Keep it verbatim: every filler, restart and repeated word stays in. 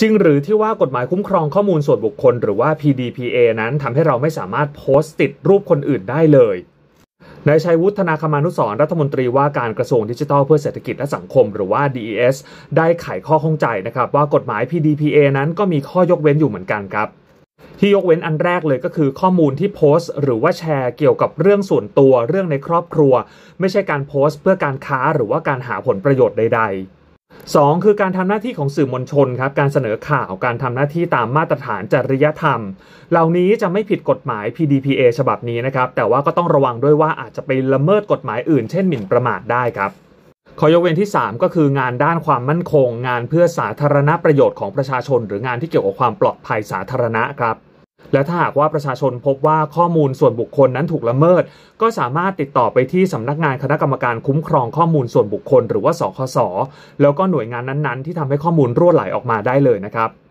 จริงหรือที่ว่ากฎหมายคุ้มครองข้อมูลส่วนบุคคลหรือว่า พี ดี พี เอ นั้นทำให้เราไม่สามารถโพสต์ติดรูปคนอื่นได้เลยนายชัยวุฒิ ธนาคมานุสรณ์รัฐมนตรีว่าการกระทรวงดิจิทัลเพื่อเศรษฐกิจและสังคมหรือว่า ดี อี เอส ได้ไขข้อข้องใจนะครับว่ากฎหมาย พี ดี พี เอ นั้นก็มีข้อยกเว้นอยู่เหมือนกันครับที่ยกเว้นอันแรกเลยก็คือข้อมูลที่โพสต์หรือว่าแชร์เกี่ยวกับเรื่องส่วนตัวเรื่องในครอบครัวไม่ใช่การโพสต์เพื่อการค้าหรือว่าการหาผลประโยชน์ใดๆสองคือการทำหน้าที่ของสื่อมวลชนครับการเสนอข่าวการทำหน้าที่ตามมาตรฐานจริยธรรมเหล่านี้จะไม่ผิดกฎหมาย พี ดี พี เอ ฉบับนี้นะครับแต่ว่าก็ต้องระวังด้วยว่าอาจจะไปละเมิดกฎหมายอื่นเช่นหมิ่นประมาทได้ครับข้อยกเว้นที่สามก็คืองานด้านความมั่นคงงานเพื่อสาธารณประโยชน์ของประชาชนหรืองานที่เกี่ยวกับความปลอดภัยสาธารณะครับและถ้าหากว่าประชาชนพบว่าข้อมูลส่วนบุคคลนั้นถูกละเมิดก็สามารถติดต่อไปที่สำนักงานคณะกรรมการคุ้มครองข้อมูลส่วนบุคคลหรือว่าสคส.แล้วก็หน่วยงานนั้นๆที่ทำให้ข้อมูลรั่วไหลออกมาได้เลยนะครับ